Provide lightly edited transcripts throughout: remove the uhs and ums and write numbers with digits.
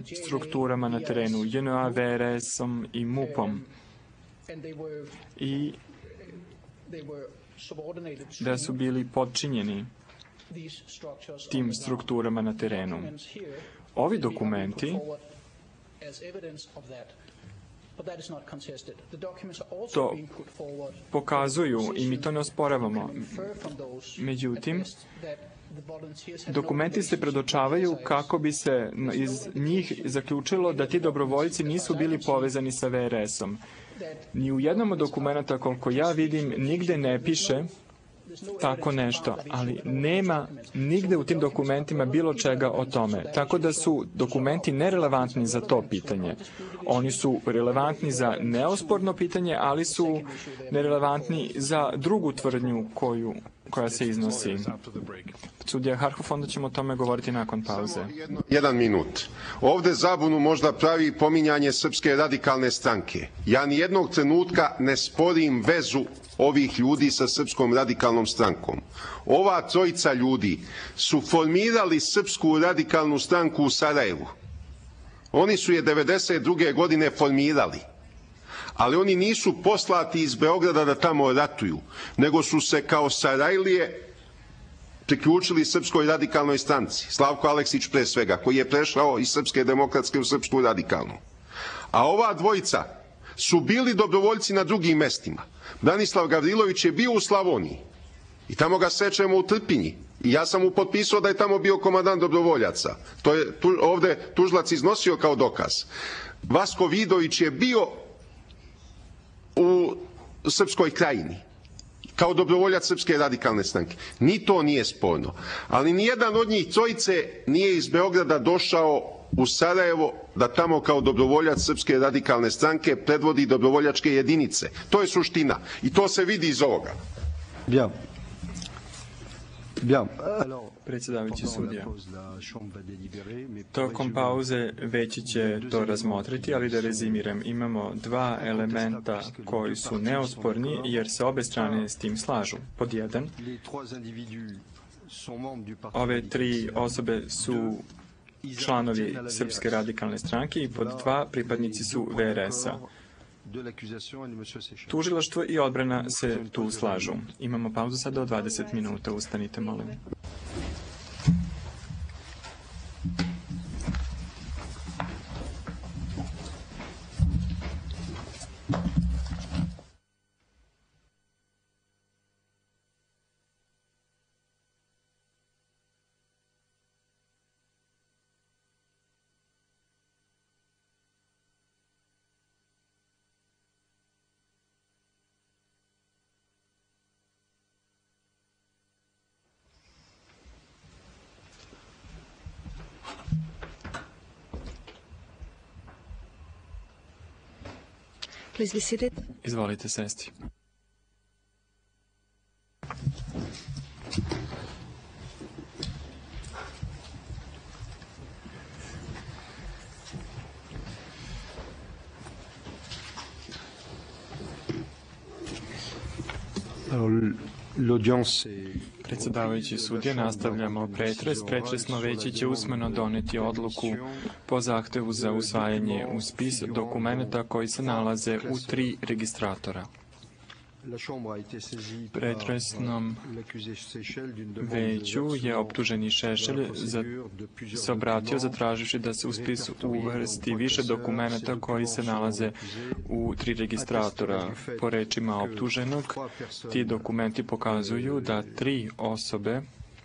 strukturama na terenu, JNA, VRS-om i MUP-om, i da su bili podčinjeni tim strukturama na terenu. Ovi dokumenti to pokazuju i mi to ne osporavamo. Međutim, dokumenti se predočavaju kako bi se iz njih zaključilo da ti dobrovoljci nisu bili povezani sa VRS-om. Ni u jednom od dokumenta, koliko ja vidim, nigde ne piše tako nešto, ali nema nigde u tim dokumentima bilo čega o tome. Tako da su dokumenti nerelevantni za to pitanje. Oni su relevantni za neosporno pitanje, ali su nerelevantni za drugu tvrdnju koja se iznosi. Sudija Harhuf, onda ćemo o tome govoriti nakon pauze. Jedan minut. Ovde zabunu možda pravi pominjanje Srpske radikalne stranke. Ja ni jednog trenutka ne sporim vezu ovih ljudi sa Srpskom radikalnom strankom. Ova trojica ljudi su formirali Srpsku radikalnu stranku u Sarajevu. Oni su je 92. godine formirali, ali oni nisu poslati iz Beograda da tamo ratuju, nego su se kao Sarajlije priključili Srpskoj radikalnoj stranci. Slavko Aleksić pre svega, koji je prešao iz Srpske demokratske u Srpsku radikalnu. A ova dvojica su bili dobrovoljci na drugim mestima. Branislav Gavrilović je bio u Slavoniji i tamo ga srećemo u Trpinji. I ja sam mu potpisao da je tamo bio komandant dobrovoljaca. To je ovde tužilac iznosio kao dokaz. Vasko Vidović je bio u Srpskoj krajini kao dobrovoljac Srpske radikalne stranke. Ni to nije sporno. Ali nijedan od njih trojice nije iz Beograda došao u Sarajevo da tamo kao dobrovoljac Srpske radikalne stranke predvodi dobrovoljačke jedinice. To je suština. I to se vidi iz ovoga. Bien. Predsjedavajući sudija. Tokom pauze veći će to razmotriti, ali da rezimiram, imamo dva elementa koji su neosporni jer se obe strane s tim slažu. Pod jedan, ove tri osobe su članovi Srpske radikalne stranke i pod dva, pripadnici su VRS-a. Tužilaštvo i odbrana se tu slažu. Imamo pauzu sada od 20 minuta. Ustanite, molim. Izvolite sesti. Predsjedavajući sudija, nastavljamo pretres. Pretresno veće će usmeno doneti odluku po zahtevu za usvajanje u spis dokumenta koji se nalaze u 3 registratora. Pretresnom veću je optuženi Šešelj se obratio zatraživši da se u spis uvrsti više dokumenta koji se nalaze u 3 registratora. Po rečima optuženog, ti dokumenti pokazuju da 3 osobe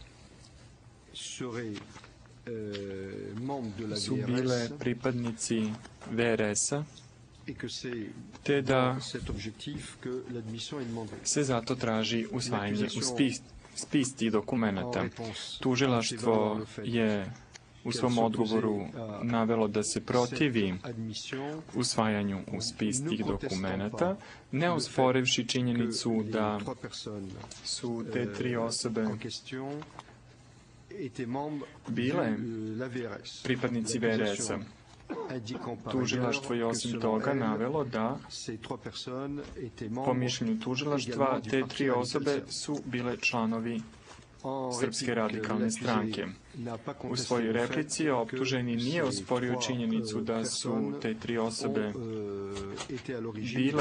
su bile pripadnici VRS-a, te da se zato traži usvajanje u spis tih dokumenta. Tužilaštvo je u svom odgovoru navelo da se protivi usvajanju u spis tih dokumenta, ne osporivši činjenicu da su te 3 osobe bile pripadnici VRS-a. Tužilaštvo je osim toga navelo da, po mišljenju tužilaštva, te 3 osobe su bile članovi Srpske radikalne stranke. U svojoj replici optuženi nije osporio činjenicu da su te tri osobe bile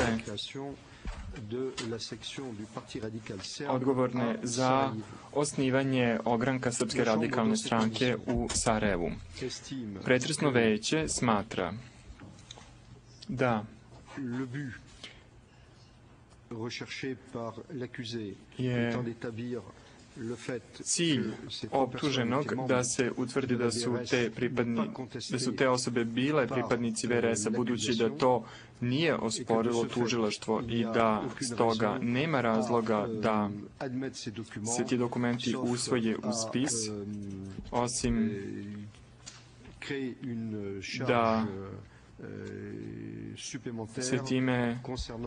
odgovorne za osnivanje ogranka Srpske radikalne stranke u Sarajevu. Pretresno veće smatra da je cilj optuženog da se utvrdi da su te osobe bile pripadnici VRS-a, budući da to nije osporilo tužilaštvo i da stoga nema razloga da se ti dokumenti usvoje u spis, osim da se time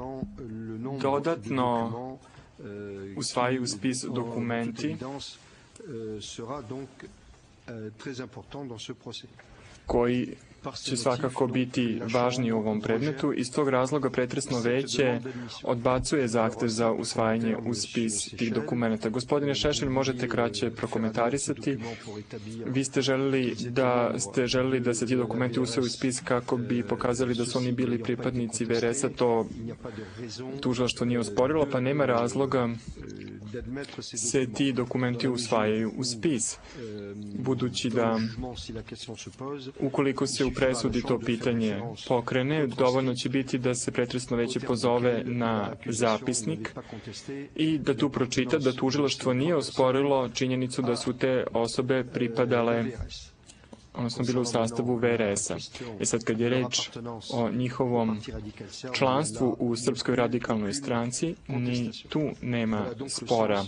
dodatno usvajaju spis dokumenti koji će svakako biti važni u ovom predmetu. Iz tog razloga pretresno veće odbacuje zahtev za usvajanje u spis tih dokumenta. Gospodine Šešelj, možete kraće prokomentarisati. Vi ste želeli da se ti dokumenti usvoje u spis kako bi pokazali da su oni bili pripadnici VRS-a. To tužilaštvo nije osporilo, pa nema razloga se ti dokumenti usvajaju u spis, budući da ukoliko se u presudi to pitanje pokrene, dovoljno će biti da se pretresno veće pozove na zapisnik i da tu pročita da tužilaštvo nije osporilo činjenicu da su te osobe pripadale, odnosno bile u sastavu VRS-a. I sad kad je reč o njihovom članstvu u Srpskoj radikalnoj stranci, ni tu nema spora.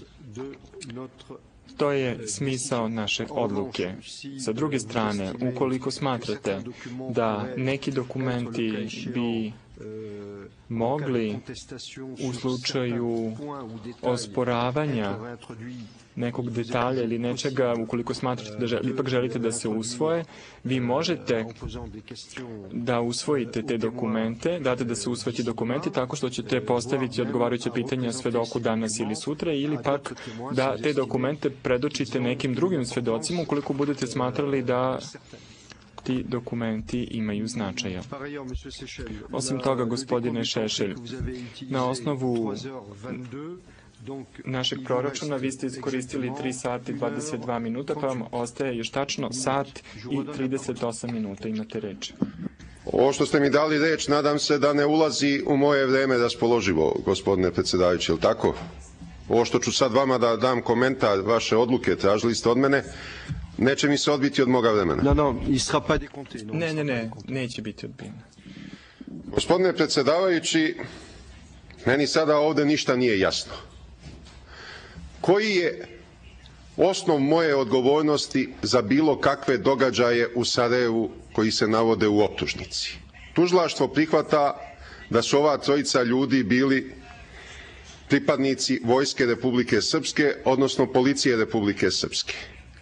To je smisao naše odluke. Sa druge strane, ukoliko smatrate da neki dokumenti bi mogli u slučaju osporavanja nekog detalja ili nečega, ukoliko smatrate da ipak želite da se usvoje, vi možete da usvojite te dokumente, date da se usvoje ti dokumenti tako što ćete postaviti odgovarajuće pitanja svedoku danas ili sutra, ili pak da te dokumente predočite nekim drugim svedocima ukoliko budete smatrali da ti dokumenti imaju značaja. Osim toga, gospodine Šešelj, na osnovu našeg proračuna vi ste iskoristili 3 sata i 22 minuta, pa vam ostaje još tačno sat i 38 minuta. Imate reč. Ovo što ste mi dali reč, nadam se da ne ulazi u moje vreme raspoloživo, gospodine predsjedavajući, je li tako? Ovo što ću sad vama da dam komentar, vaše odluke, tražili ste od mene, neće mi se odbiti od moga vremena. Ne, neće biti odbijeno. Gospodine predsjedavajući, meni sada ovde ništa nije jasno. Koji je osnov moje odgovornosti za bilo kakve događaje u Sarajevu koji se navode u optužnici? Tužilaštvo prihvata da su ova trojica ljudi bili pripadnici Vojske Republike Srpske, odnosno Policije Republike Srpske.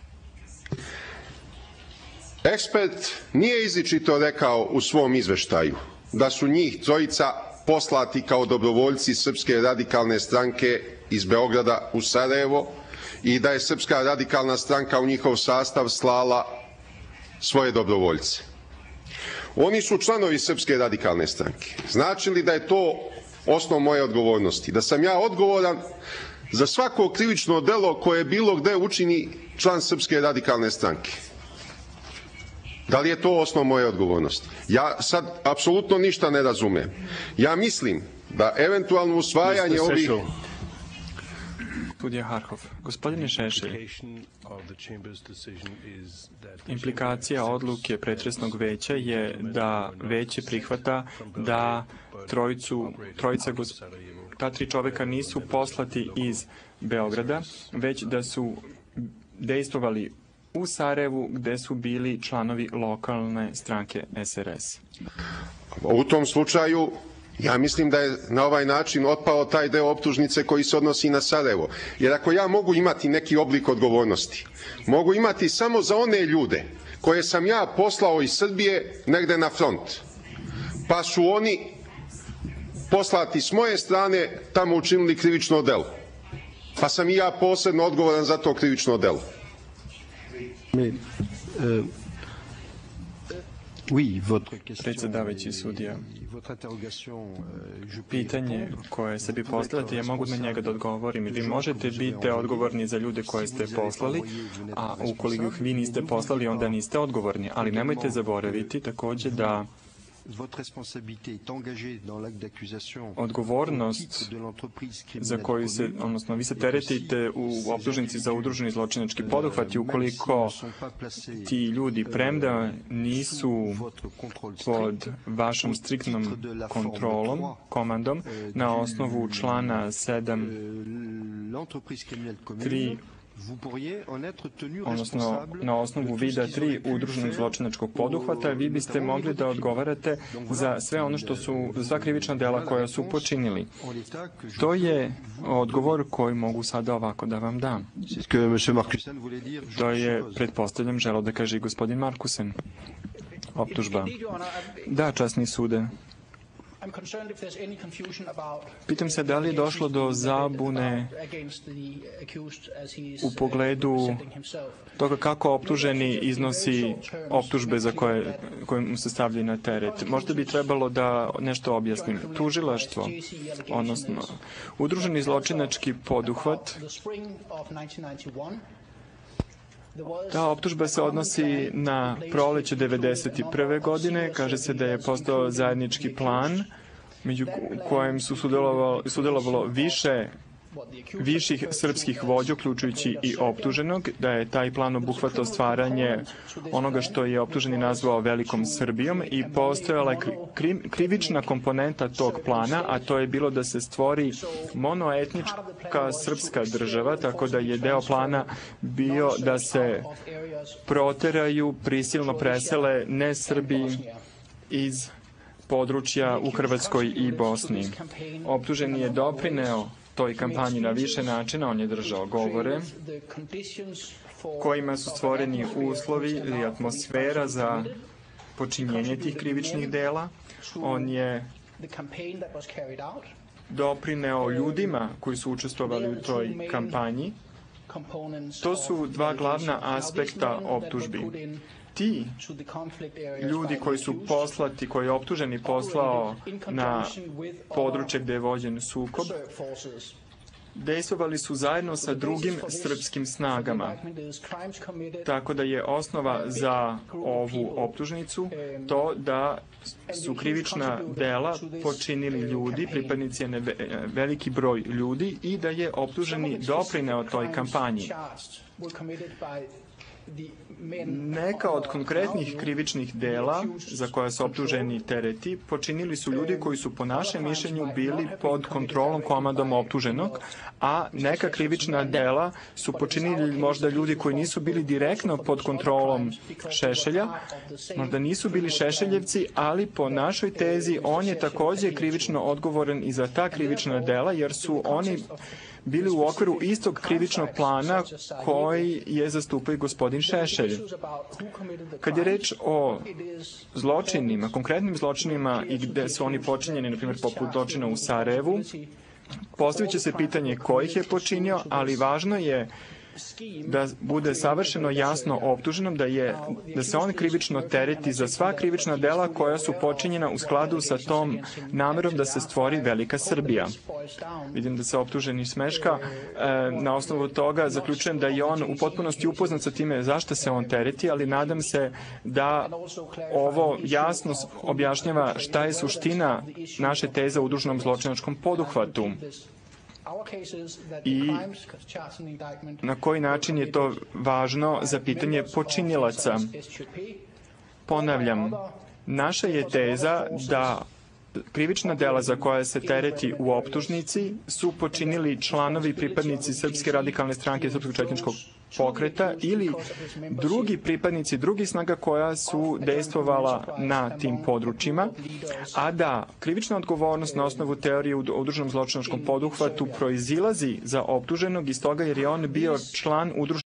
Ekspert nije izričito rekao u svom izveštaju da su njih trojica poslati kao dobrovoljci Srpske radikalne stranke iz Beograda u Sarajevo i da je Srpska radikalna stranka u njihov sastav slala svoje dobrovoljce. Oni su članovi Srpske radikalne stranke. Znači li da je to osnov moje odgovornosti? Da sam ja odgovoran za svako krivično delo koje bilo gde učini član Srpske radikalne stranke? Da li je to osnov moje odgovornosti? Ja sad apsolutno ništa ne razumem. Ja mislim da eventualno usvajanje ovih... Sudija Harhov. Gospodine Šešelj, implikacija odluke pretresnog veća je da veće prihvata da ta tri čoveka nisu poslati iz Beograda, već da su dejstvovali u Sarajevu gde su bili članovi lokalne stranke SRS. U tom slučaju ja mislim da je na ovaj način otpao taj deo optužnice koji se odnosi na Sarajevo. Jer ako ja mogu imati neki oblik odgovornosti, mogu imati samo za one ljude koje sam ja poslao iz Srbije negde na front, pa su oni poslati s moje strane tamo učinili krivično delo. Pa sam i ja posebno odgovoran za to krivično delo. Predsjedavajući sudija, pitanje koje se bi postavljate, ja mogu na njega da odgovorim. Vi možete biti odgovorni za ljude koje ste poslali, a ukoliko ih vi niste poslali, onda niste odgovorni. Ali nemojte zaboraviti takođe da odgovornost za koju se, odnosno vi se teretite u optužnici za udruženi zločinački poduhvat i ukoliko ti ljudi, premda nisu pod vašom striktnom kontrolom, komandom, na osnovu člana 7.3, odnosno na osnovu vida 3 udruženog zločinačkog poduhvata, vi biste mogli da odgovarate za sve ono što su, za sva krivična dela koja su počinili. To je odgovor koji mogu sada ovako da vam dam. To je, pretpostavljam, želeo da kaže i gospodin Markusen. Optužba. Da, časni sude. Pitam se da li je došlo do zabune u pogledu toga kako optuženi iznosi optužbe za koje mu se stavljaju na teret. Možda bi trebalo da nešto objasnim. Tužilaštvo, odnosno udruženi zločinački poduhvat, ta optužba se odnosi na proleće 1991. godine. Kaže se da je postao zajednički plan među kojem su sudelovalo viših srpskih vođa, uključujući i optuženog, da je taj plan obuhvatao stvaranje onoga što je optuženi nazvao Velikom Srbijom i postojala je krivična komponenta tog plana, a to je bilo da se stvori monoetnička srpska država, tako da je deo plana bio da se proteraju, prisilno presele ne Srbi iz područja u Hrvatskoj i Bosni. Optuženi je doprineo toj kampanji na više načina, on je držao govore kojima su stvoreni uslovi ili atmosfera za počinjenje tih krivičnih dela. On je doprineo ljudima koji su učestvovali u toj kampanji. To su dva glavna aspekta optužbi. Ti ljudi koji su poslati, koji je optuženi poslao na područje gde je vođen sukob, dejstvovali su zajedno sa drugim srpskim snagama. Tako da je osnova za ovu optužnicu to da su krivična dela počinili ljudi, pripadnici veliki broj ljudi i da je optuženi doprineo toj kampanji. Neka od konkretnih krivičnih dela za koja su optuženi tereti počinili su ljudi koji su po našem mišljenju bili pod kontrolom komandom optuženog, a neka krivična dela su počinili možda ljudi koji nisu bili direktno pod kontrolom Šešelja, možda nisu bili Šešeljevci, ali po našoj tezi on je takođe krivično odgovoran i za ta krivična dela, jer su oni bili u okviru istog krivičnog plana koji je zastupao i gospodin Šešelj. Kad je reč o zločinima, konkretnim zločinima i gde su oni počinjeni, na primjer poput zločina u Sarajevu, postavit će se pitanje ko ih je počinio, ali važno je da bude savršeno jasno optuženom da se on krivično tereti za sva krivična dela koja su počinjena u skladu sa tom namerom da se stvori Velika Srbija. Vidim da se optuženi smeška. Na osnovu toga zaključujem da je on u potpunosti upoznat sa time zašto se on tereti, ali nadam se da ovo jasno objašnjava šta je suština naše teze o udruženom zločinačkom poduhvatu i na koji način je to važno za pitanje počinilaca. Ponavljam, naša je teza da krivična dela za koja se tereti u optužnici su počinili članovi pripadnici Srpske radikalne stranke Srpskog četničkog pokreta ili drugi pripadnici drugih snaga koja su dejstvovala na tim područjima, a da krivična odgovornost na osnovu teorije o udruženom zločinačkom poduhvatu proizilazi za optuženog iz toga jer je on bio član udruženog